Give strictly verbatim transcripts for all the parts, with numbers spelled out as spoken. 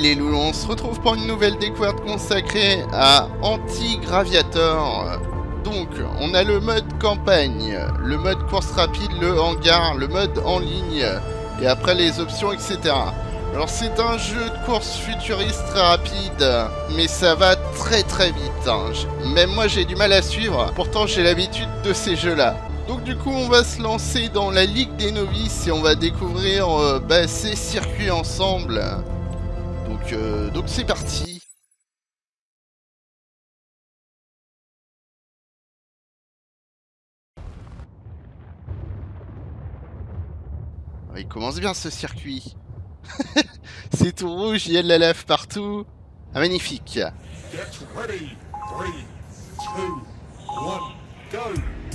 les loulous, on se retrouve pour une nouvelle découverte consacrée à Anti-Graviator. Donc, on a le mode campagne, le mode course rapide, le hangar, le mode en ligne, et après les options, et cetera. Alors c'est un jeu de course futuriste très rapide, mais ça va très très vite. Hein. Même moi j'ai du mal à suivre, pourtant j'ai l'habitude de ces jeux-là. Donc du coup on va se lancer dans la Ligue des Novices et on va découvrir euh, bah, ces circuits ensemble. Donc euh, donc c'est parti. Il commence bien ce circuit. C'est tout rouge, il y a de la lave partout. Ah, magnifique. Get ready. three, two, one, go.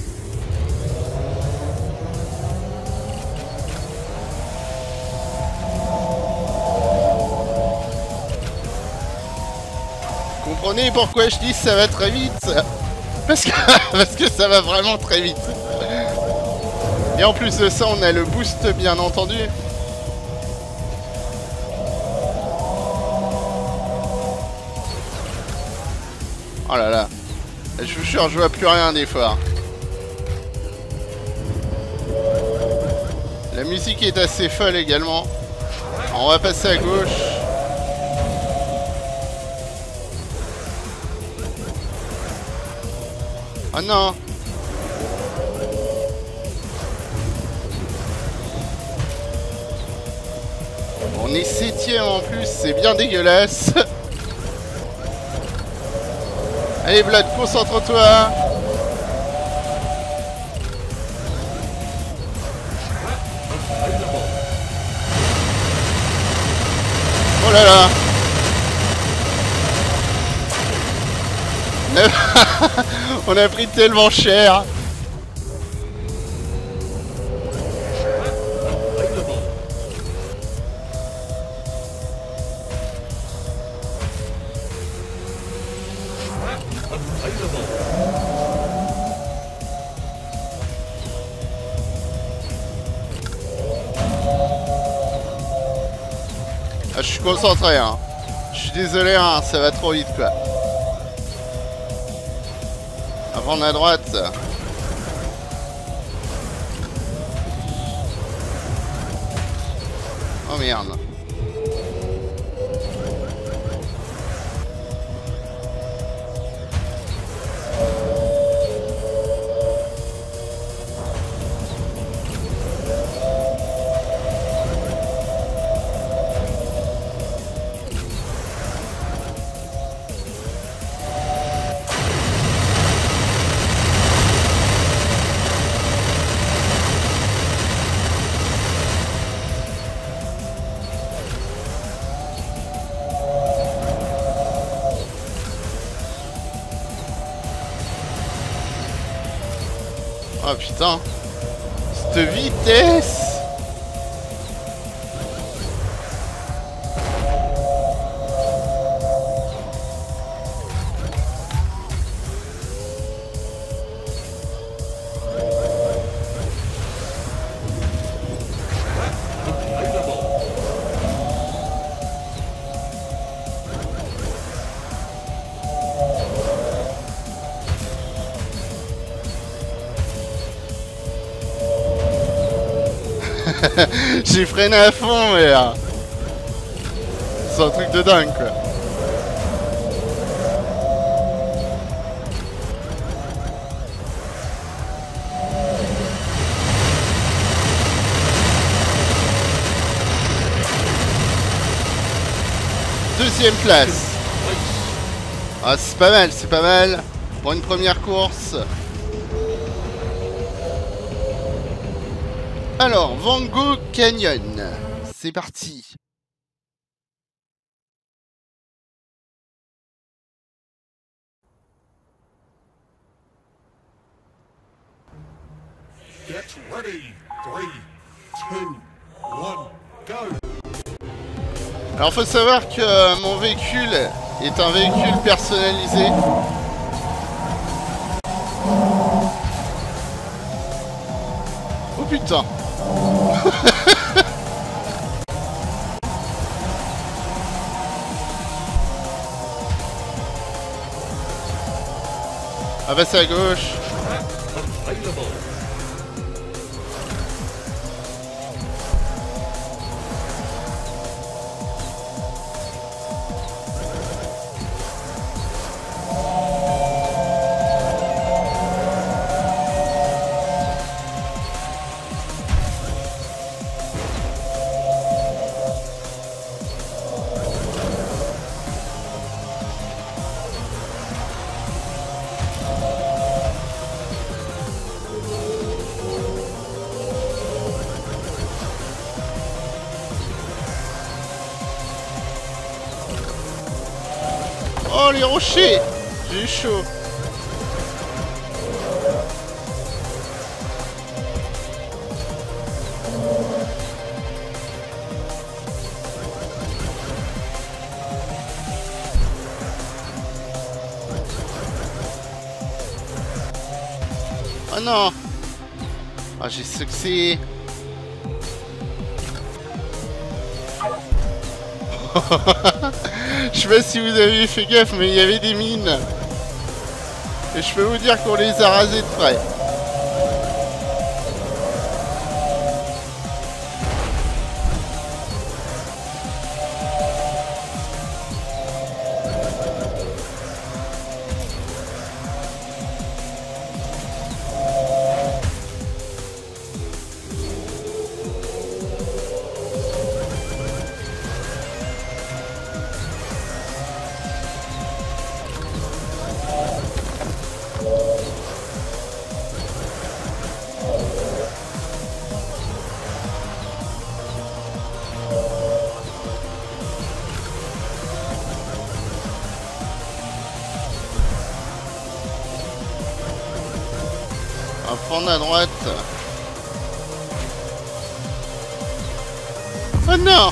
Comprenez pourquoi je dis ça va très vite? Parce que, parce que ça va vraiment très vite. Et en plus de ça, on a le boost bien entendu. Oh là là. Je vous jure, je vois plus rien des fois. La musique est assez folle également. Alors, on va passer à gauche. Oh non. On est septième en plus, c'est bien dégueulasse. Allez Vlad, concentre-toi. Oh là là. On a pris tellement cher. Ah, je suis concentré, hein. Je suis désolé, hein, ça va trop vite, quoi. Avant à droite. Oh merde. Oh putain, cette vitesse! J'ai freiné à fond, mais euh, c'est un truc de dingue, quoi. Deuxième place. Ah, c'est pas mal, c'est pas mal pour une première course. Alors, Vango Canyon, c'est parti. Get ready. three, two, one, go. Alors, faut savoir que euh, mon véhicule est un véhicule personnalisé. Oh putain. Ah bah c'est à gauche. Available. Oh les rochers! J'ai eu chaud. Oh non! Ah j'ai succès. Je sais pas si vous avez fait gaffe, mais il y avait des mines. Et je peux vous dire qu'on les a rasées de près. On va prendre à droite. Oh non!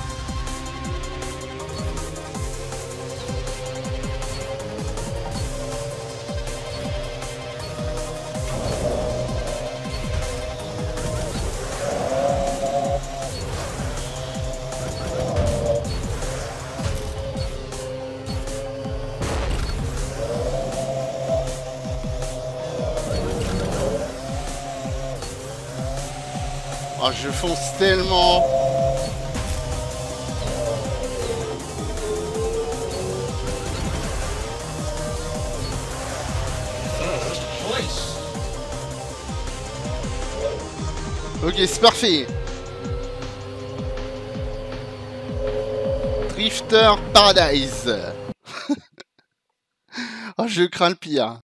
Oh, je fonce tellement. First place. Ok, c'est parfait. Drifter Paradise. Oh, je crains le pire.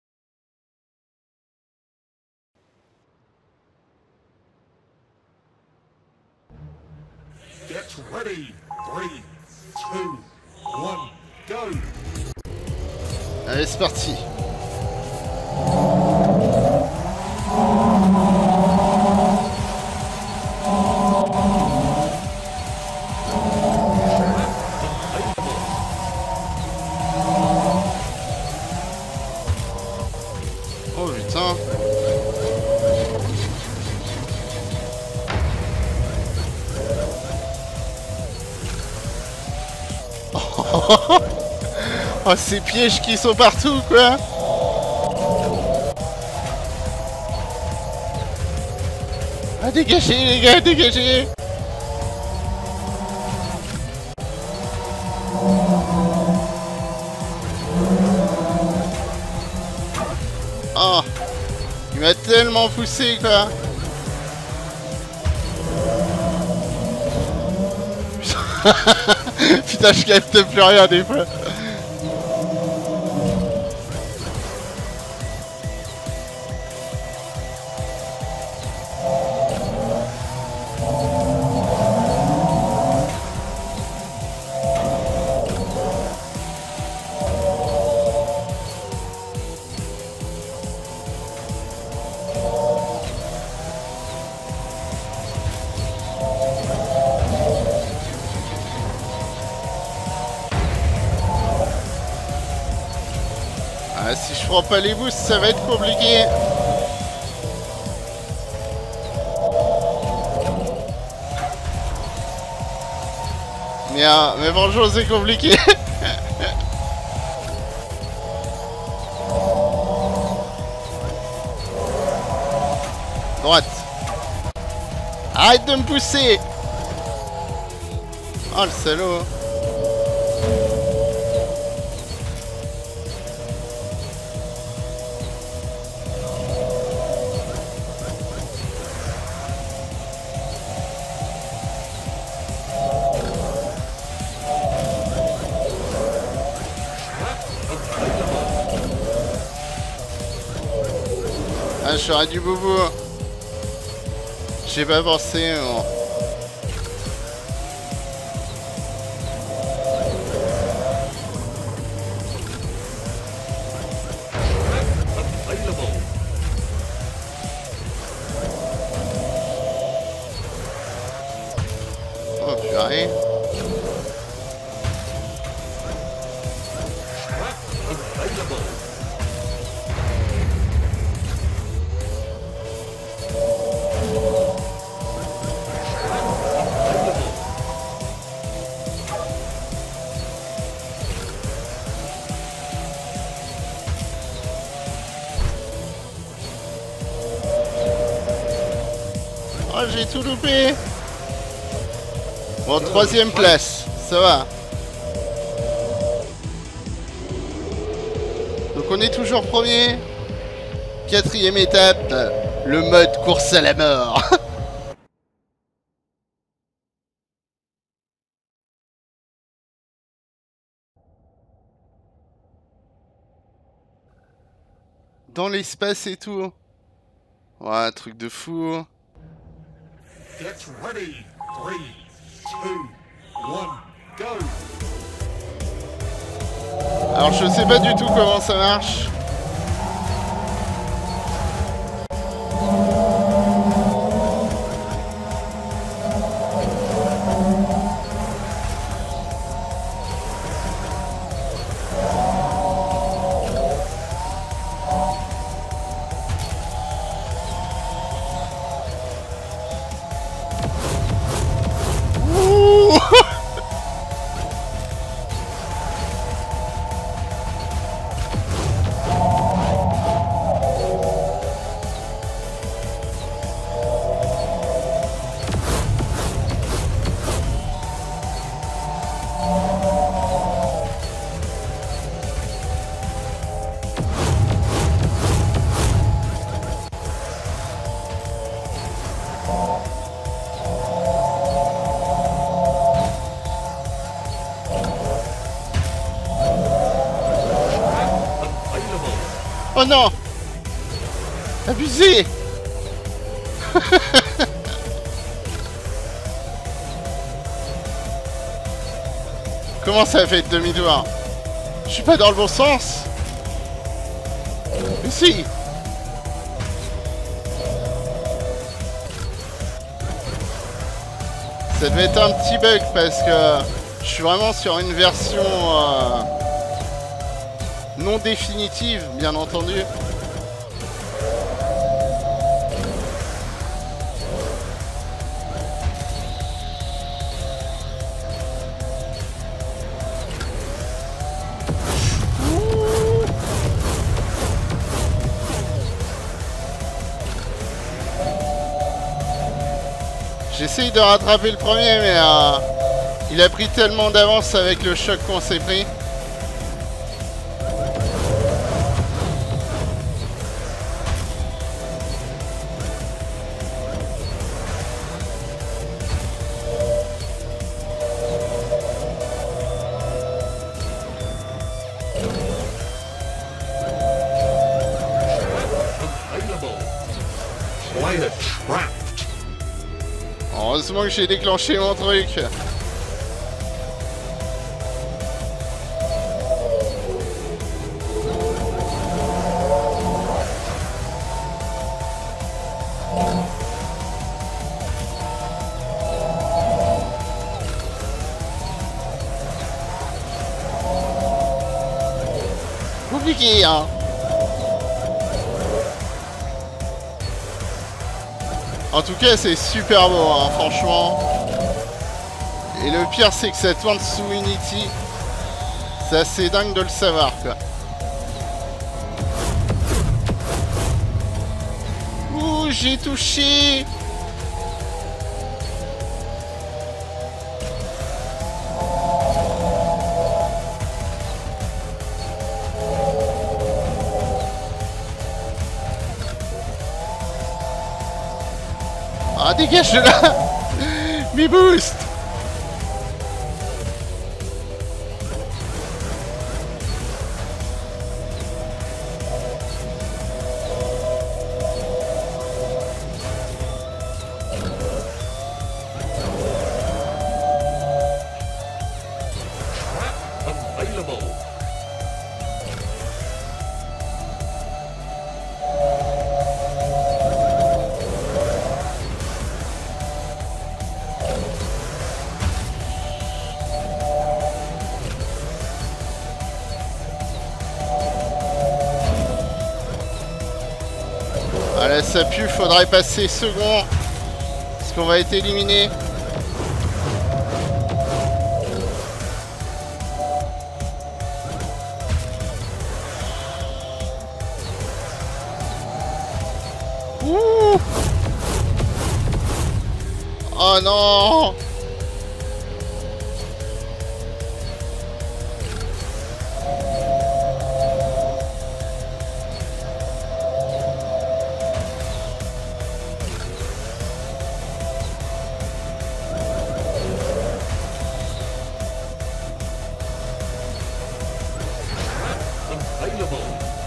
Get ready. Three, two, one, go. Allez, c'est parti. Oh putain. Oh, ces pièges qui sont partout, quoi. Ah, dégagez, les gars, dégagez. Oh, il m'a tellement poussé, quoi. Putain, je capte plus rien des fois. Ah, si je prends pas les boosts, ça va être compliqué. Mais, euh, mais bonjour, c'est compliqué. Droite. Arrête de me pousser. Oh le salaud. Ah, j'aurais du boubou. J'ai pas pensé. Oh. Oh purée. Oh, j'ai tout loupé. Bon, troisième place, ça va. Donc on est toujours premier. Quatrième étape, le mode course à la mort. Dans l'espace et tout. Ouais, truc de fou. Get ready. Three, two, one, go. Alors je sais pas du tout comment ça marche. Oh non! Abusé! Comment ça fait demi-tour? Je suis pas dans le bon sens? Mais si! Ça devait être un petit bug parce que je suis vraiment sur une version euh, non définitive, bien entendu. J'essaye de rattraper le premier, mais euh, il a pris tellement d'avance avec le choc qu'on s'est pris. Heureusement que j'ai déclenché mon truc. Compliqué, hein. En tout cas, c'est super beau, hein, franchement. Et le pire, c'est que ça tourne sous Unity. C'est assez dingue de le savoir, quoi. Ouh, Ouh, j'ai touché. Ah, dégage de là. Mes boosts. Available. Ah là, ça pue, faudrait passer second. Parce qu'on va être éliminé. Ouh. Oh non. Available.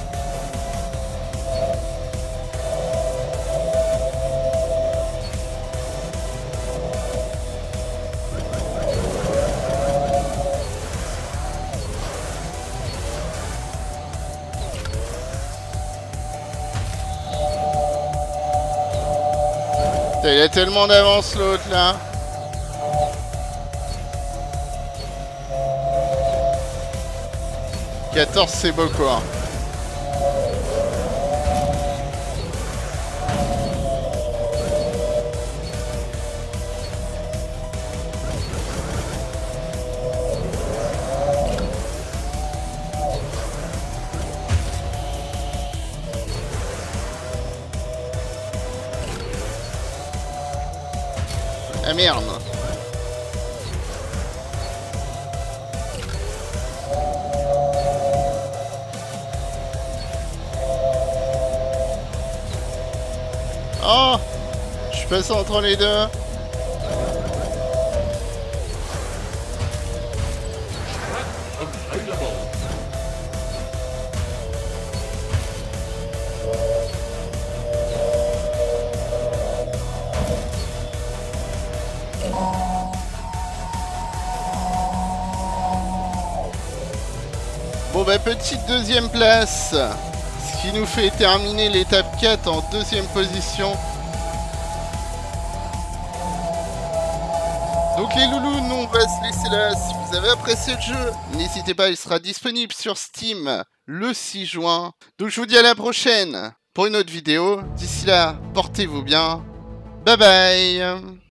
Putain, il a tellement d'avance l'autre là. quatorze c'est beaucoup hein. Ah merde. Oh, je suis passé entre les deux. Available. Bon bah petite deuxième place. Ce qui nous fait terminer l'étape quatre en deuxième position. Donc les loulous, nous on va se laisser là. Si vous avez apprécié le jeu, n'hésitez pas, il sera disponible sur Steam le six juin. Donc je vous dis à la prochaine pour une autre vidéo. D'ici là, portez-vous bien. Bye bye.